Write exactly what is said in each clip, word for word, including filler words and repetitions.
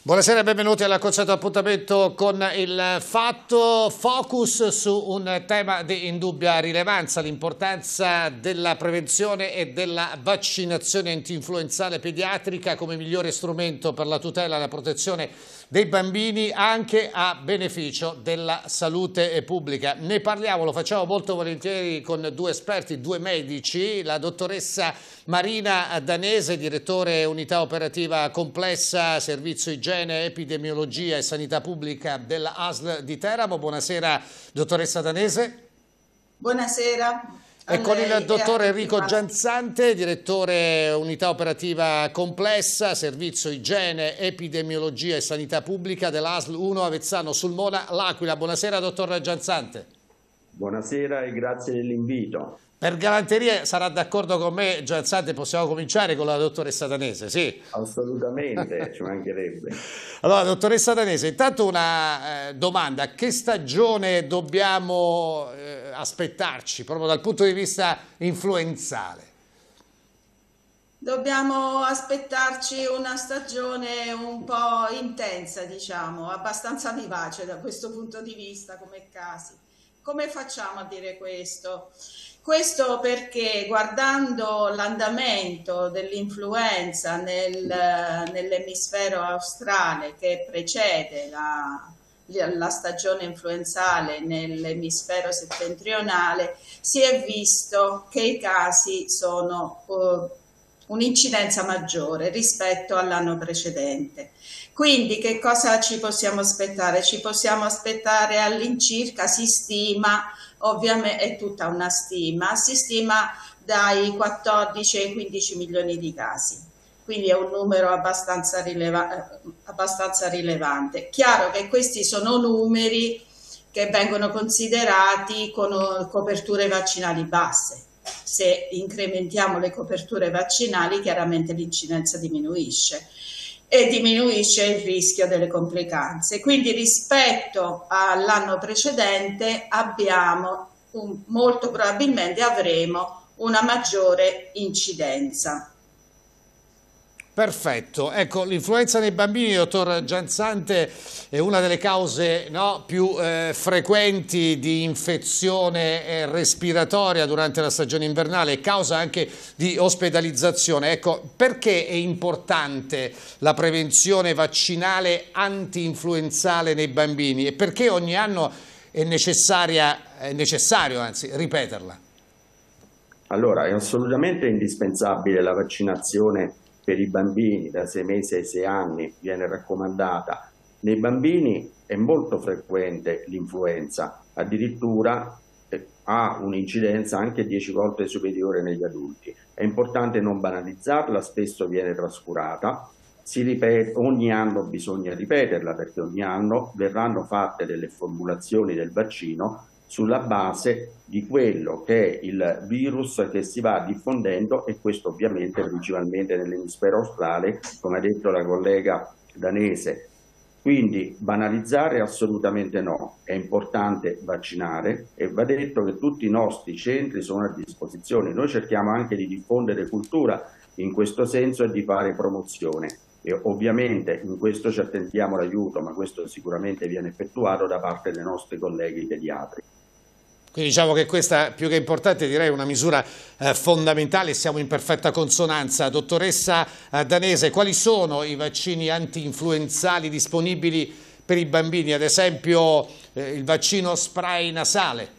Buonasera e benvenuti all'acconciato appuntamento con il Fatto. Focus su un tema di indubbia rilevanza, l'importanza della prevenzione e della vaccinazione antinfluenzale pediatrica come migliore strumento per la tutela e la protezione dei bambini anche a beneficio della salute pubblica. Ne parliamo, lo facciamo molto volentieri con due esperti, due medici, la dottoressa Marina Danese, direttore unità operativa complessa, servizio igiene, epidemiologia e sanità pubblica della A S L di Teramo. Buonasera dottoressa Danese. Buonasera. E con il dottor Enrico Gianzante, direttore unità operativa complessa, servizio igiene, epidemiologia e sanità pubblica della A S L uno Avezzano Sulmona L'Aquila. Buonasera dottor Gianzante. Buonasera e grazie dell'invito. Per galanteria sarà d'accordo con me, Gianzante, possiamo cominciare con la dottoressa Danese, sì? Assolutamente, ci mancherebbe. Allora, dottoressa Danese, intanto una eh, domanda: che stagione dobbiamo eh, aspettarci, proprio dal punto di vista influenzale? Dobbiamo aspettarci una stagione un po' intensa, diciamo, abbastanza vivace da questo punto di vista come casi. Come facciamo a dire questo? Questo perché guardando l'andamento dell'influenza nel, nell'emisfero australe che precede la, la stagione influenzale nell'emisfero settentrionale, si è visto che i casi sono uh, un'incidenza maggiore rispetto all'anno precedente. Quindi che cosa ci possiamo aspettare? Ci possiamo aspettare all'incirca, si stima, ovviamente è tutta una stima, si stima dai quattordici ai quindici milioni di casi, quindi è un numero abbastanza, rileva- abbastanza rilevante. Chiaro che questi sono numeri che vengono considerati con coperture vaccinali basse. Se incrementiamo le coperture vaccinali, chiaramente l'incidenza diminuisce e diminuisce il rischio delle complicanze. Quindi rispetto all'anno precedente abbiamo un, molto probabilmente avremo una maggiore incidenza. Perfetto, ecco, l'influenza nei bambini, dottor Gianzante, è una delle cause no, più eh, frequenti di infezione eh, respiratoria durante la stagione invernale e causa anche di ospedalizzazione. Ecco, perché è importante la prevenzione vaccinale anti-influenzale nei bambini e perché ogni anno è, necessaria, è necessario anzi, ripeterla? Allora, è assolutamente indispensabile la vaccinazione per i bambini da sei mesi ai sei anni, viene raccomandata. Nei bambini è molto frequente l'influenza, addirittura ha un'incidenza anche dieci volte superiore negli adulti. È importante non banalizzarla, spesso viene trascurata, si ripete, ogni anno bisogna ripeterla perché ogni anno verranno fatte delle formulazioni del vaccino sulla base di quello che è il virus che si va diffondendo e questo ovviamente principalmente nell'emisfero australe, come ha detto la collega danese. Quindi banalizzare assolutamente no, è importante vaccinare e va detto che tutti i nostri centri sono a disposizione. Noi cerchiamo anche di diffondere cultura in questo senso e di fare promozione. E ovviamente in questo ci attendiamo l'aiuto, ma questo sicuramente viene effettuato da parte dei nostri colleghi pediatri. Quindi diciamo che questa, più che importante, direi una misura eh, fondamentale, siamo in perfetta consonanza. Dottoressa eh, Danese, quali sono i vaccini anti-influenzali disponibili per i bambini? Ad esempio eh, il vaccino spray nasale?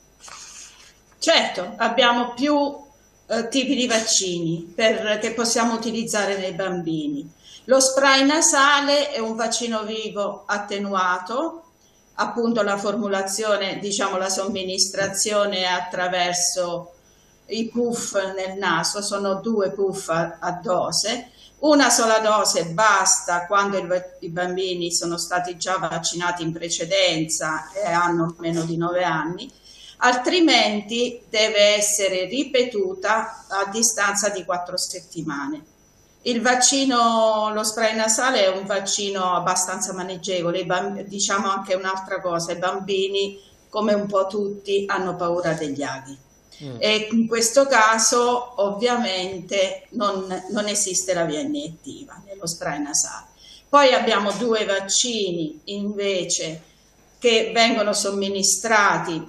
Certo, abbiamo più eh, tipi di vaccini per, che possiamo utilizzare nei bambini. Lo spray nasale è un vaccino vivo attenuato, appunto la formulazione, diciamo la somministrazione attraverso i puff nel naso, sono due puff a, a dose, una sola dose basta quando il, i bambini sono stati già vaccinati in precedenza e hanno meno di nove anni, altrimenti deve essere ripetuta a distanza di quattro settimane. Il vaccino, lo spray nasale è un vaccino abbastanza maneggevole, diciamo anche un'altra cosa, i bambini come un po' tutti hanno paura degli aghi mm. e in questo caso ovviamente non, non esiste la via iniettiva nello spray nasale. Poi abbiamo due vaccini invece che vengono somministrati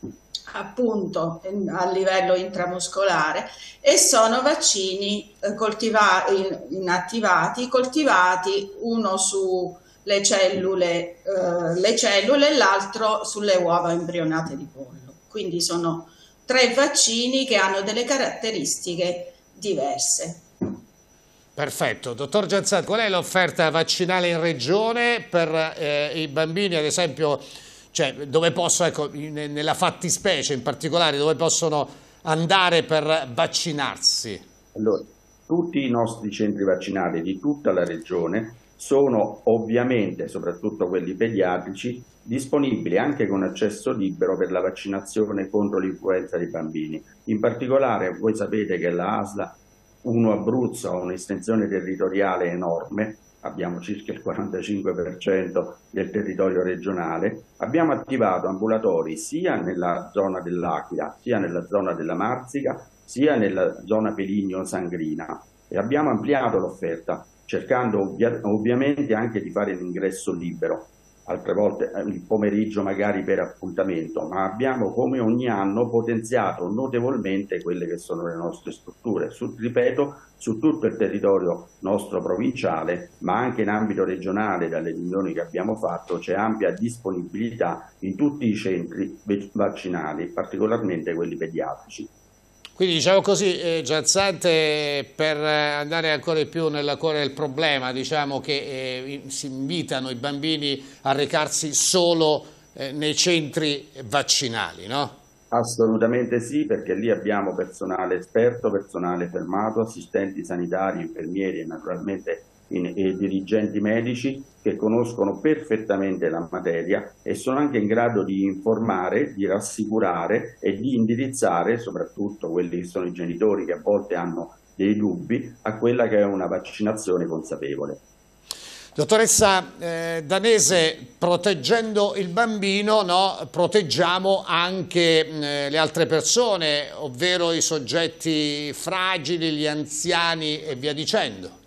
appunto a livello intramuscolare e sono vaccini coltivati, inattivati, coltivati, uno sulle cellule, eh, le cellule e l'altro sulle uova embrionate di pollo. Quindi sono tre vaccini che hanno delle caratteristiche diverse. Perfetto. Dottor Gianzat, qual è l'offerta vaccinale in regione per eh, i bambini, ad esempio, cioè dove possono, ecco, nella fattispecie in particolare, dove possono andare per vaccinarsi? Allora, tutti i nostri centri vaccinali di tutta la regione sono ovviamente, soprattutto quelli pediatrici, disponibili anche con accesso libero per la vaccinazione contro l'influenza dei bambini. In particolare, voi sapete che la A S L uno Abruzzo ha un'estensione territoriale enorme, abbiamo circa il quarantacinque per cento del territorio regionale, abbiamo attivato ambulatori sia nella zona dell'Aquila, sia nella zona della Marsica, sia nella zona Peligno-Sangrina e abbiamo ampliato l'offerta, cercando ovvia ovviamente anche di fare l'ingresso libero, altre volte il pomeriggio magari per appuntamento, ma abbiamo come ogni anno potenziato notevolmente quelle che sono le nostre strutture, su, ripeto, su tutto il territorio nostro provinciale, ma anche in ambito regionale, dalle riunioni che abbiamo fatto c'è ampia disponibilità in tutti i centri vaccinali, particolarmente quelli pediatrici. Quindi diciamo così, eh, Gianzat, per andare ancora di più nella cuore del problema, diciamo che eh, si invitano i bambini a recarsi solo eh, nei centri vaccinali, no? Assolutamente sì, perché lì abbiamo personale esperto, personale fermato, assistenti sanitari, infermieri e naturalmente in, e dirigenti medici che conoscono perfettamente la materia e sono anche in grado di informare, di rassicurare e di indirizzare soprattutto quelli che sono i genitori che a volte hanno dei dubbi a quella che è una vaccinazione consapevole. Dottoressa eh, Danese, proteggendo il bambino, no, proteggiamo anche eh, le altre persone, ovvero i soggetti fragili, gli anziani e via dicendo.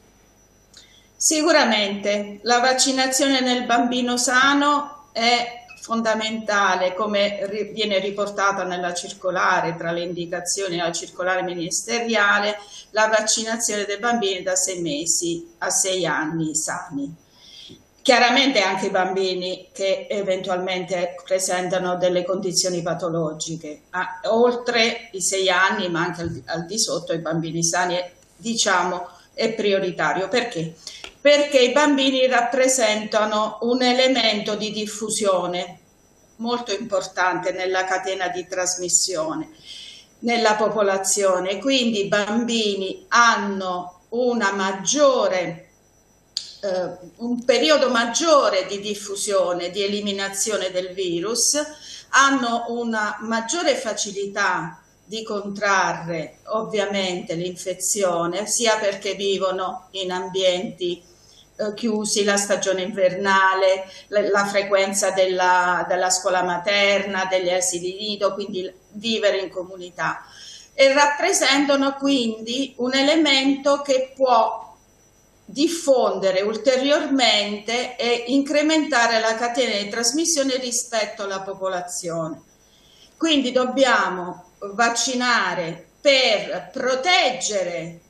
Sicuramente la vaccinazione nel bambino sano è fondamentale, come viene riportata nella circolare, tra le indicazioni della circolare ministeriale, la vaccinazione dei bambini da sei mesi a sei anni sani. Chiaramente anche i bambini che eventualmente presentano delle condizioni patologiche, ah, oltre i sei anni, ma anche al, al di sotto, i bambini sani, diciamo, è prioritario. Perché? Perché i bambini rappresentano un elemento di diffusione molto importante nella catena di trasmissione nella popolazione, quindi i bambini hanno una maggiore, eh, un periodo maggiore di diffusione, di eliminazione del virus, hanno una maggiore facilità di contrarre ovviamente l'infezione, sia perché vivono in ambienti eh, chiusi, la stagione invernale, la, la frequenza della, della scuola materna, degli asili nido, quindi vivere in comunità, e rappresentano quindi un elemento che può diffondere ulteriormente e incrementare la catena di trasmissione rispetto alla popolazione. Quindi dobbiamo vaccinare per proteggere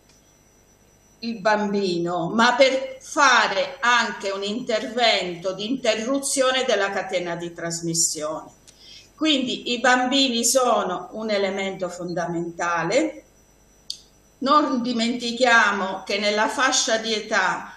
il bambino, ma per fare anche un intervento di interruzione della catena di trasmissione. Quindi i bambini sono un elemento fondamentale. Non dimentichiamo che nella fascia di età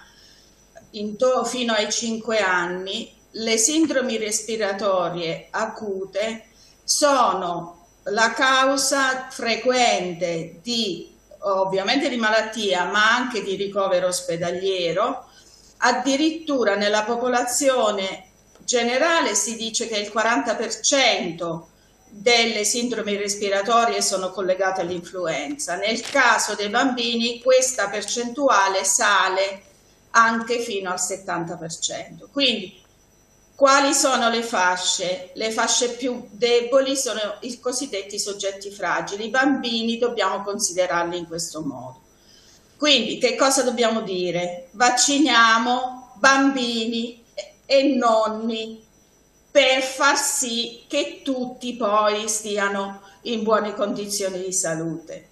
fino ai cinque anni le sindromi respiratorie acute sono la causa frequente di ovviamente di malattia, ma anche di ricovero ospedaliero. Addirittura nella popolazione generale si dice che il quaranta per cento delle sindromi respiratorie sono collegate all'influenza. Nel caso dei bambini questa percentuale sale anche fino al settanta per cento. Quindi quali sono le fasce? Le fasce più deboli sono i cosiddetti soggetti fragili. I bambini dobbiamo considerarli in questo modo. Quindi che cosa dobbiamo dire? Vacciniamo, bambini e nonni, per far sì che tutti poi stiano in buone condizioni di salute.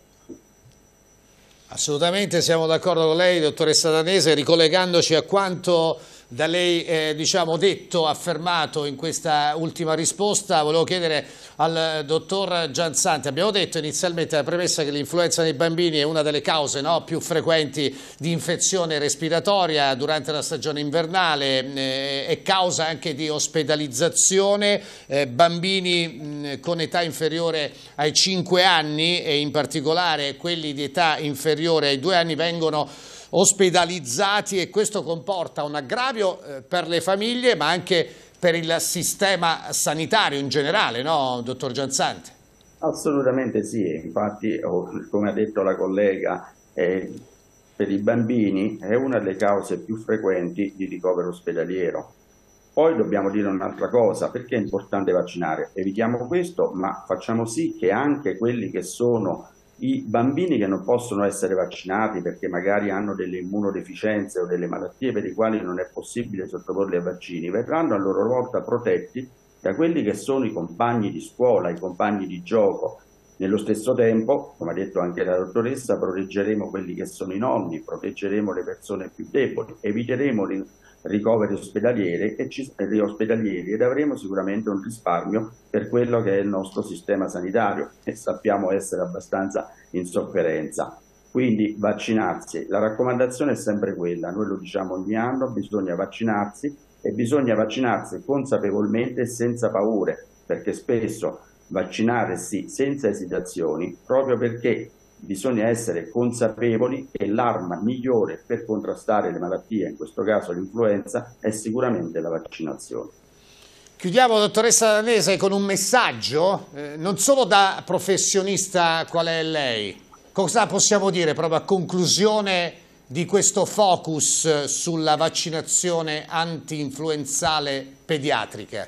Assolutamente siamo d'accordo con lei, dottoressa Danese, ricollegandoci a quanto da lei eh, diciamo detto, affermato in questa ultima risposta. Volevo chiedere al dottor Gianzanti, abbiamo detto inizialmente la premessa che l'influenza nei bambini è una delle cause, no, più frequenti di infezione respiratoria durante la stagione invernale, eh, è causa anche di ospedalizzazione, eh, bambini mh, con età inferiore ai cinque anni e in particolare quelli di età inferiore ai due anni vengono ospedalizzati, e questo comporta un aggravio eh, per le famiglie ma anche per il sistema sanitario in generale, no, dottor Gianzanti? Assolutamente sì, infatti come ha detto la collega, eh, per i bambini è una delle cause più frequenti di ricovero ospedaliero. Poi dobbiamo dire un'altra cosa: perché è importante vaccinare? Evitiamo questo, ma facciamo sì che anche quelli che sono i bambini che non possono essere vaccinati perché magari hanno delle immunodeficienze o delle malattie per le quali non è possibile sottoporli a vaccini, verranno a loro volta protetti da quelli che sono i compagni di scuola, i compagni di gioco. Nello stesso tempo, come ha detto anche la dottoressa, proteggeremo quelli che sono i nonni, proteggeremo le persone più deboli, eviteremo ricoveri ospedalieri e ci, ospedalieri ed avremo sicuramente un risparmio per quello che è il nostro sistema sanitario, e sappiamo essere abbastanza in sofferenza. Quindi vaccinarsi, la raccomandazione è sempre quella, noi lo diciamo ogni anno, bisogna vaccinarsi, e bisogna vaccinarsi consapevolmente e senza paure, perché spesso vaccinarsi senza esitazioni, proprio perché bisogna essere consapevoli che l'arma migliore per contrastare le malattie, in questo caso l'influenza, è sicuramente la vaccinazione. Chiudiamo, dottoressa Danese, con un messaggio, eh, non solo da professionista qual è lei. Cosa possiamo dire proprio a conclusione di questo focus sulla vaccinazione anti-influenzale pediatrica?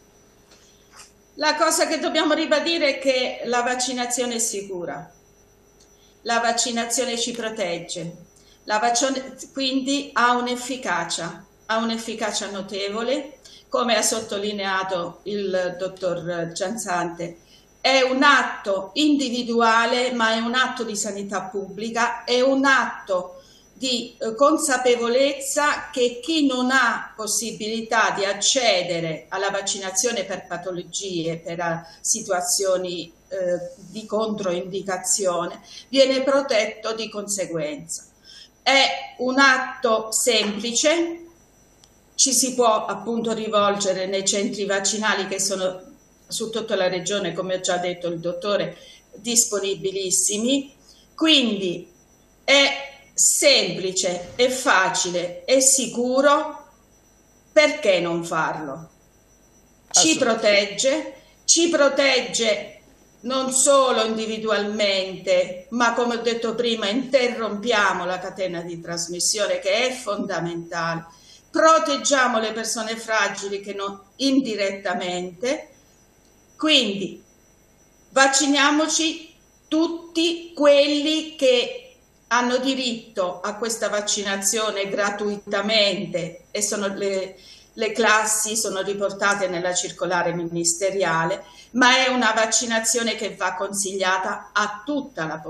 La cosa che dobbiamo ribadire è che la vaccinazione è sicura. La vaccinazione ci protegge, la vaccinazione quindi ha un'efficacia, ha un'efficacia notevole, come ha sottolineato il dottor Gianzanti. È un atto individuale, ma è un atto di sanità pubblica, è un atto di consapevolezza che chi non ha possibilità di accedere alla vaccinazione per patologie, per situazioni eh, di controindicazione, viene protetto di conseguenza. È un atto semplice, ci si può appunto rivolgere nei centri vaccinali che sono su tutta la regione, come ha già detto il dottore, disponibilissimi, quindi è semplice, è facile, è sicuro, perché non farlo? Ci protegge, ci protegge non solo individualmente, ma come ho detto prima interrompiamo la catena di trasmissione che è fondamentale, proteggiamo le persone fragili che non indirettamente, quindi vacciniamoci tutti quelli che hanno diritto a questa vaccinazione gratuitamente, e sono le, le classi sono riportate nella circolare ministeriale, ma è una vaccinazione che va consigliata a tutta la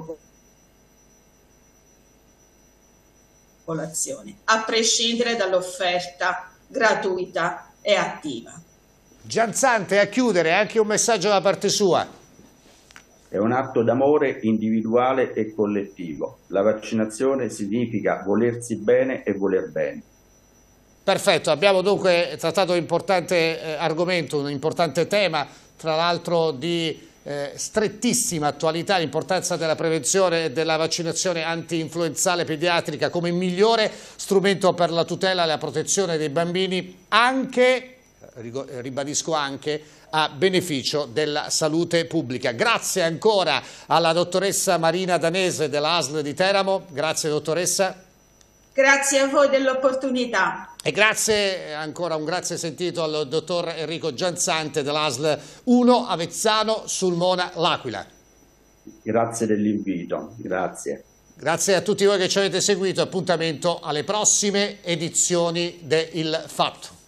popolazione, a prescindere dall'offerta gratuita e attiva. Gianzanti, a chiudere, anche un messaggio da parte sua. È un atto d'amore individuale e collettivo. La vaccinazione significa volersi bene e voler bene. Perfetto, abbiamo dunque trattato un importante eh, argomento, un importante tema, tra l'altro di eh, strettissima attualità, l'importanza della prevenzione e della vaccinazione anti-influenzale pediatrica come migliore strumento per la tutela e la protezione dei bambini, anche, ribadisco anche, a beneficio della salute pubblica. Grazie ancora alla dottoressa Marina Danese della A S L di Teramo. Grazie dottoressa. Grazie a voi dell'opportunità. E grazie ancora, un grazie sentito al dottor Enrico Gianzanti dell'A S L uno Avezzano Sulmona L'Aquila. Grazie dell'invito, grazie. Grazie a tutti voi che ci avete seguito, appuntamento alle prossime edizioni de Il Fatto.